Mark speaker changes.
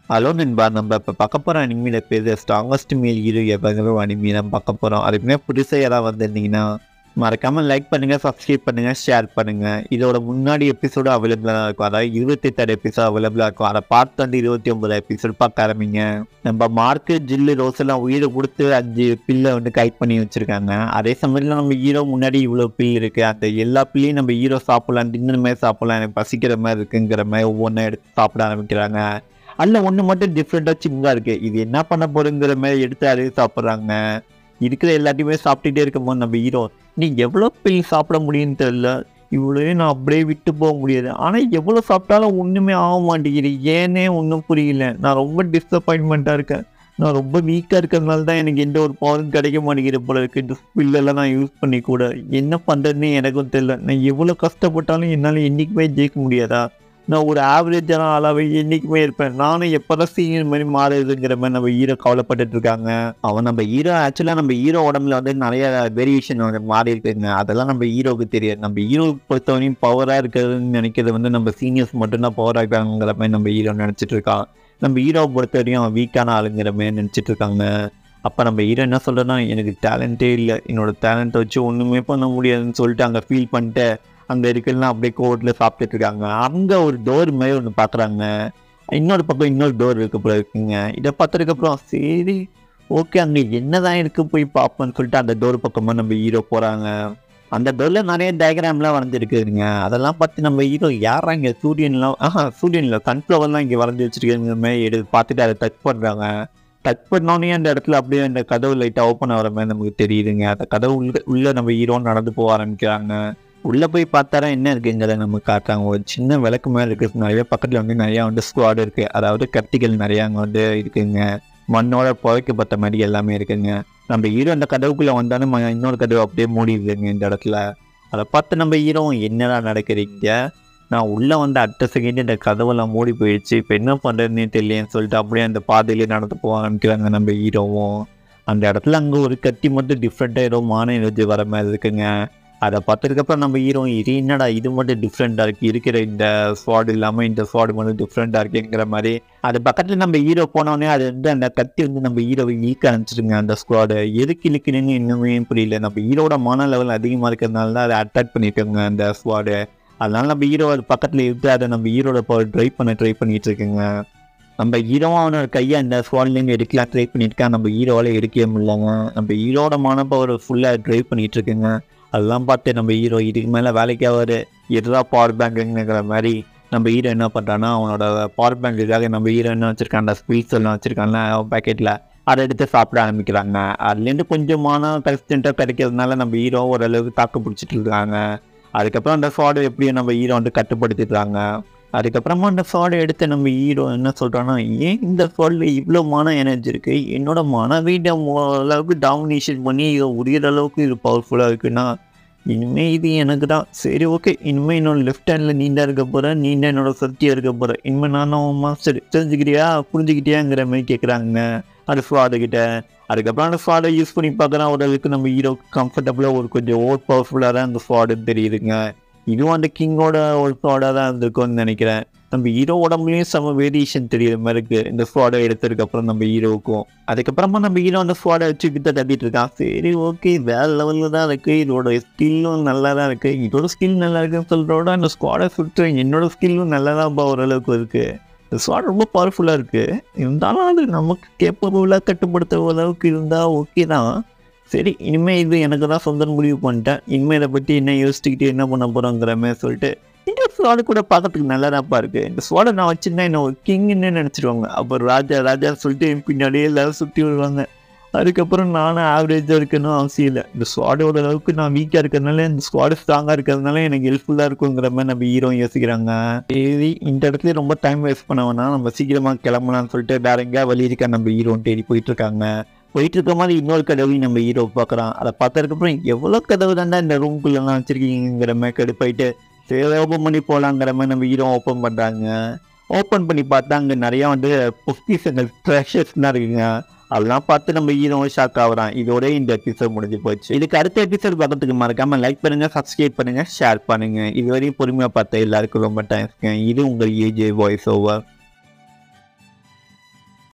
Speaker 1: Hello நண்பா, நம்ம இப்போ பார்க்க போகிற அனிமியில் பேர் ஸ்ட்ராங்கஸ்ட் மேல் ஹீரோ எவ்வளோ அனிமி நம்ம பார்க்க போகிறோம். அதுக்குமே புதுசாக யாராவது வந்திருந்தீங்கன்னா மறக்காமல் லைக் பண்ணுங்கள், சப்ஸ்கிரைப் பண்ணுங்கள், ஷேர் பண்ணுங்கள். இதோட முன்னாடி எபிசோடு அவைலபிளாக இருக்கும், அதாவது 28 எபிசோட் அவைலபிளாக இருக்கும். அதை பார்த்து வந்து 29 எபிசோடு பார்க்க ஆரம்பிங்க. நம்ம மார்க்கு, ஜில்லு, ரோஸ் எல்லாம் உயிரை கொடுத்து 5 பில்லை வந்து கைட் பண்ணி வச்சுருக்காங்க. அதே சமயத்தில் நம்ம ஹீரோ முன்னாடி இவ்வளோ பில் இருக்குது. அந்த எல்லா பில்லையும் நம்ம ஹீரோ சாப்பிட்லாம், டின்னர் மாதிரி சாப்பிட்லாம், எனக்கு பசிக்கிற மாதிரி இருக்குங்கிற மாதிரி ஒவ்வொன்றும் எடுத்து சாப்பிட ஆரம்பிக்கிறாங்க. அதில் ஒன்று மட்டும் டிஃப்ரெண்ட்டாக சின்னதாக இருக்குது. இது என்ன பண்ண போகிறோங்கிற மாதிரி எடுத்து அதையும் சாப்பிட்றாங்க. இருக்கிற எல்லாத்தையுமே சாப்பிட்டுட்டே இருக்கும்போது நம்ம ஹீரோ, நீ எவ்வளோ பில் சாப்பிட முடியும்னு தெரியல, இவ்வளோயும் நான் அப்படியே விட்டு போக முடியாது, ஆனால் எவ்வளோ சாப்பிட்டாலும் ஒன்றுமே ஆக மாட்டேங்குது, ஏன்னே ஒன்றும் புரியல, நான் ரொம்ப டிஸப்பாயின்மெண்ட்டாக இருக்கேன், நான் ரொம்ப வீக்காக இருக்கிறதுனால தான் எனக்கு எந்த ஒரு பவரும் கிடைக்க மாட்டேங்கிற போல இருக்குது. இந்த பில்லெல்லாம் நான் யூஸ் பண்ணி கூட என்ன பண்ணுறதுன்னு எனக்கும் தெரியல. நான் எவ்வளோ கஷ்டப்பட்டாலும் என்னால் என்றைக்குமே ஜெயிக்க முடியாதா? நான் ஒரு ஆவரேஜான ஆளாகவே என்றைக்குமே இருப்பேன், நானும் எப்போ தான் சீனியர் மாதிரி மாறுதுங்கிற மாதிரி நம்ம ஹீரோ கவலைப்பட்டுட்டு இருக்காங்க. அவன் நம்ம ஹீரோ ஆக்சுவலாக நம்ம ஹீரோ உடம்புல வந்து நிறைய வேரியேஷன் மாறி இருக்குங்க. அதெல்லாம் நம்ம ஹீரோவுக்கு தெரியாது. நம்ம ஹீரோவுக்கு பொறுத்தவரையும் பவராக இருக்கிறதுன்னு நினைக்கிறது வந்து நம்ம சீனியர்ஸ் மட்டும்தான் பவராக இருக்காங்கிற மாதிரி நம்ம ஹீரோ நினச்சிட்டு இருக்கான். நம்ம ஹீரோவை பொறுத்தவரையும் அவன் வீக்கான ஆளுங்கிற மாதிரி நினச்சிட்டு இருக்காங்க. அப்போ நம்ம ஹீரோ என்ன சொல்கிறேன்னா, எனக்கு டேலண்ட்டே இல்லை, என்னோட டேலண்ட்டை வச்சு ஒன்றுமே பண்ண முடியாதுன்னு சொல்லிட்டு அங்கே ஃபீல் பண்ணிட்டு அங்கே இருக்கலாம் அப்படியே கோர்ட்டில் சாப்பிட்டுட்டு இருக்காங்க. அங்கே ஒரு டோர் மாதிரி ஒன்று பார்க்குறாங்க. இன்னொரு பக்கம் இன்னொரு டோர் இருக்க போல இருக்குங்க. இதை பார்த்ததுக்கப்புறம் சரி ஓகே, அங்கே என்ன தான் இருக்கு போய் பார்ப்போன்னு சொல்லிட்டு அந்த டோர் பக்கமாக நம்ம ஹீரோ போகிறாங்க. அந்த டோரில் நிறைய டயக்ராம்லாம் வரைஞ்சிருக்குதுங்க. அதெல்லாம் பார்த்து நம்ம ஹீரோ யாரா இங்கே சூரியனில் சன்ஃப்ளவர்லாம் இங்கே வரைஞ்சி வச்சுருக்கிற மாதிரி எடுத்து பார்த்துட்டு அதை டச் பண்ணுறாங்க. டச் பண்ணோன்னே அந்த இடத்துல அப்படியே அந்த கதவு லைட்டாக ஓப்பன் ஆகிற மாதிரி நமக்கு தெரியுதுங்க. அந்த கதவு உள்ள நம்ம ஹீரோ நடந்து போக ஆரம்பிக்கிறாங்க. உள்ளே போய் பார்த்தாரா என்ன இருக்குங்கிறத நம்ம காட்டுறாங்க. ஒரு சின்ன விளக்கு மேலே இருக்குது. நிறைய பக்கத்தில் வந்து நிறையா வந்து ஸ்குவாட் இருக்குது, அதாவது கத்திகள் நிறையா அங்கே வந்து இருக்குங்க. மண்ணோட புதைக்கப்பட்ட மாதிரி எல்லாமே இருக்குங்க. நம்ம ஹீரோ அந்த கதவுக்குள்ளே வந்தாலும் இன்னொரு கதவு அப்படியே மூடிடுதுங்க இந்த இடத்துல. அதை பார்த்து நம்ம ஹீரோ என்னடா நடக்கிறீங்க, நான் உள்ளே வந்து அடுத்த செகண்ட் இந்த கதவெல்லாம் மூடி போயிடுச்சு, இப்போ என்ன பண்ணுறதுன்னே தெரியலன்னு சொல்லிட்டு அப்படியே அந்த பாதையிலே நடந்து போக ஆரம்பிக்கிறாங்க நம்ம ஹீரோவும். அந்த இடத்துல அங்கே ஒரு கத்தி மட்டும் டிஃப்ரெண்ட்டாக ஏதோ மான எனர்ஜி வர மாதிரி இருக்குங்க. அதை பார்த்ததுக்கப்புறம் நம்ம ஹீரோ இது என்னடா இது மட்டும் டிஃப்ரெண்ட்டாக இருக்குது, இருக்கிற இந்த ஸ்வாட் இல்லாமல் இந்த ஸ்வாடு மட்டும் டிஃப்ரெண்ட்டாக இருக்குங்கிற மாதிரி. அது பக்கத்தில் நம்ம ஹீரோ போனோடனே அது வந்து அந்த கத்தி வந்து நம்ம ஹீரோவை இழுக்க ஆரம்பிச்சிருங்க. அந்த ஸ்குவாடு எதுக்கு இழுக்கணுன்னு இன்னுமே புரியல. நம்ம ஹீரோட மான லெவல் அதிகமாக இருக்கிறதுனால தான் அதை அட்டாக் பண்ணியிருக்காங்க அந்த ஸ்குவாடு. அதனால நம்ம ஹீரோ அது பக்கத்தில் இருந்து அதை நம்ம ஹீரோட பவர் ட்ரை பண்ணிட்டு இருக்குங்க. நம்ம ஹீரோவும் அவனோட கையை அந்த ஸ்குவாட்லேருந்து எடுக்கலாம் ட்ரை பண்ணியிருக்கான். நம்ம ஹீரோவால் எடுக்கவே முடியலங்க. நம்ம ஹீரோட மான பவர் ஃபுல்லாக ட்ரை பண்ணிகிட்டு இருக்குங்க. அதெல்லாம் பார்த்து நம்ம ஹீரோ இதுக்கு மேலே வேலைக்காவது எதுதான் பவர் பேங்க்குங்கிற மாதிரி நம்ம ஹீரோ என்ன பண்ணுறான்னா, அவனோட பவர் பேங்க்குக்காக நம்ம ஹீரோ என்ன வச்சுருக்கான், அந்த ஸ்பீட்ஸ் எல்லாம் வச்சுருக்காங்க பேக்கெட்டில், அதை எடுத்து சாப்பிட ஆரம்பிக்கிறாங்க. அதுலேருந்து கொஞ்சமான கன்சிஸ்டண்ட்டாக கிடைக்கிறதுனால நம்ம ஹீரோ ஓரளவுக்கு தாக்கு பிடிச்சிட்டு இருக்காங்க. அதுக்கப்புறம் அந்த ஸ்வாடை எப்படியும் நம்ம ஹீரோ வந்து கட்டுப்படுத்திடுறாங்க. அதுக்கப்புறமா அந்த ஸ்வாடை எடுத்து நம்ம ஹீரோ என்ன சொல்கிறான்னா, ஏன் இந்த ஸ்வாடில் இவ்வளோ மான எனர்ஜி இருக்குது, என்னோட மனவீட அளவுக்கு டாமினேஷன் பண்ணி இதை உரியற அளவுக்கு இது பவர்ஃபுல்லாக இருக்குன்னா இனிமேல் இது எனக்கு தான். சரி ஓகே, இனிமேல் என்னோட லெஃப்ட் ஹேண்டில் நீ தான் இருக்க போகிற, நீ தான் என்னோட சக்தியாக இருக்க போகிற, இனிமேல் நான் மாஸ்டர் தெரிஞ்சுக்கிட்டியா புரிஞ்சுக்கிட்டியாங்கிற மாதிரி கேட்குறாங்க அந்த ஸ்வாடுகிட்ட. அதுக்கப்புறம் அந்த ஸ்வாடை யூஸ் பண்ணி பார்க்குறான். ஓரளவுக்கு நம்ம ஹீரோ கம்ஃபர்டபுளாக ஒரு கொஞ்சம் ஓவர் பவர்ஃபுல்லாக தான் அந்த ஸ்வாடுன்னு தெரியுதுங்க. இதுவும் அந்த கிங்கோட ஒரு ஸ்வாடாக தான் இருந்திருக்கும்னு நினைக்கிறேன். நம்ம ஹீரோ உடம்புலையும் செம வேரியேஷன் தெரியுற மாதிரி இருக்குது இந்த ஸ்வாடை எடுத்ததுக்கப்புறம் நம்ம ஹீரோவுக்கும். அதுக்கப்புறமா நம்ம ஹீரோ அந்த ஸ்வாடை வச்சு கிட்ட தட்டிட்டு இருக்கான். சரி ஓகே, வேறு லெவலில் தான் இருக்குது, இதோட ஸ்கில்லும் நல்லா தான் இருக்குது, இதோட ஸ்கில் நல்லா இருக்குன்னு சொல்கிறோட அந்த ஸ்குவாடை சுற்றுறேன், என்னோட ஸ்கில்லும் நல்லா தான் ஓரளவுக்கு இருக்குது. இந்த ஸ்வாட் ரொம்ப பவர்ஃபுல்லாக இருக்குது, இருந்தாலும் அது நமக்கு கேப்பபுளாக கட்டுப்படுத்த அளவுக்கு இருந்தால் ஓகே தான். சரி, இனிமேல் இது எனக்கு தான் சொந்த முடிவு பண்ணிட்டேன், இனிமேல் இதை பற்றி என்ன யோசிச்சுக்கிட்டு என்ன பண்ண போகிறோங்கிற மாதிரி சொல்லிட்டு இந்த ஸ்வாடு கூட பார்க்கறதுக்கு நல்லா தான்ப்பா இருக்குது. இந்த ஸ்வாடை நான் வச்சுருந்தா என்ன ஒரு கிங்குன்னு நினச்சிடுவாங்க. அப்புறம் ராஜா சொல்லிட்டு பின்னாடியே எல்லாரும் சுற்றி விடுவாங்க. அதுக்கப்புறம் நானும் ஆவரேஜாக இருக்கணும் அவசியம் இல்லை. இந்த ஸ்வாடோட அளவுக்கு நான் வீக்காக இருக்கிறதுனால இந்த ஸ்வாடு ஸ்ட்ராங்காக இருக்கிறதுனால எனக்கு ஹெல்ப்ஃபுல்லாக இருக்குங்கிற மாதிரி நம்ம ஹீரோ யோசிக்கிறாங்க. சரி, இந்த இடத்துல ரொம்ப டைம் வேஸ்ட் பண்ண வேணாம், நம்ம சீக்கிரமாக கிளம்பலான்னு சொல்லிட்டு வேற எங்கேயா வழி இருக்கா நம்ம ஹீரோன்னு தேடி போயிட்டுருக்காங்க. போயிட்டு இருக்க மாதிரி இன்னொரு கதவையும் நம்ம ஹீரோ பார்க்குறான். அதை பார்த்ததுக்கப்புறம் எவ்வளோ கதவு தாண்டா இந்த ரூம்குள்ளெல்லாம் வச்சுருக்கீங்கிற மாதிரி கடுப்பாயிட்டு சரி ஓப்பன் பண்ணி போகலாங்கிற மாதிரி நம்ம ஹீரோ ஓப்பன் பண்ணுறாங்க. ஓப்பன் பண்ணி பார்த்தா அங்கே நிறையா வந்து பொக்கிஷங்கள் ட்ரெஷர்ஸ்லாம் இருக்குங்க. அதெல்லாம் பார்த்து நம்ம ஹீரோ ஷாக் ஆகுறான். இதோட இந்த எபிசோட் முடிஞ்சு போச்சு. இதுக்கு அடுத்த எபிசோட் பார்க்கறதுக்கு மறக்காமல் லைக் பண்ணுங்கள், சப்ஸ்கிரைப் பண்ணுங்கள், ஷேர் பண்ணுங்கள். இதுவரையும் பொறுமையாக பார்த்த எல்லாருக்கும் ரொம்ப தேங்க்ஸ்ங்க. இது உங்கள் ஏஜே வாய்ஸ் ஓவர்.